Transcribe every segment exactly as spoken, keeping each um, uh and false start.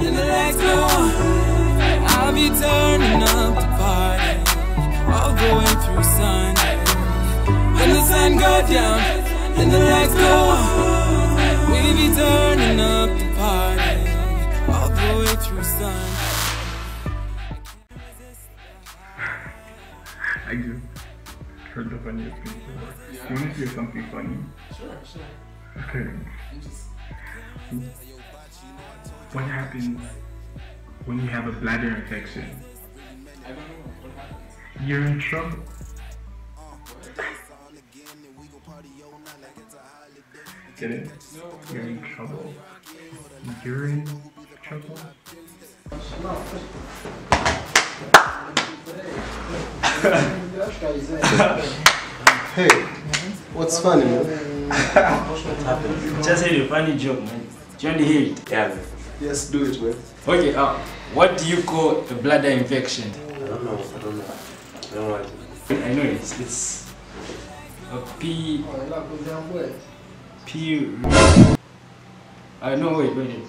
and the lights go on, I'll be turning up the party all the way through Sunday. When the sun goes down and the lights go on, we'll be turning up the party all the way through Sunday. I just heard the funniest thing. Yeah. You want to hear something funny? Sure, sure. Okay. What happens when you have a bladder infection? I don't know what happens. You're in trouble. Get it? No. You're in trouble. You're in trouble. Hey, what's funny, man? Just had a funny joke, man. Do you want to hear it? Yeah, man. Yes, do it, man. Okay, uh, what do you call a bladder infection? I don't know, I don't know. I don't know what I know it's, it's a P... P... Uh, no, wait, wait.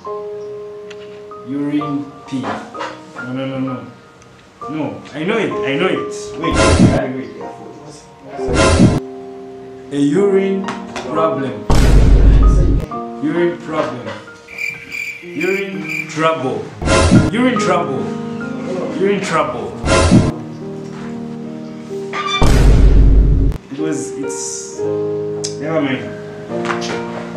Urine P. No, no, no, no. No, I know it, I know it. Wait, wait, wait, wait. A urine problem. Urine problem. Urine trouble. Urine trouble. Urine trouble. It was, it's... Never mind.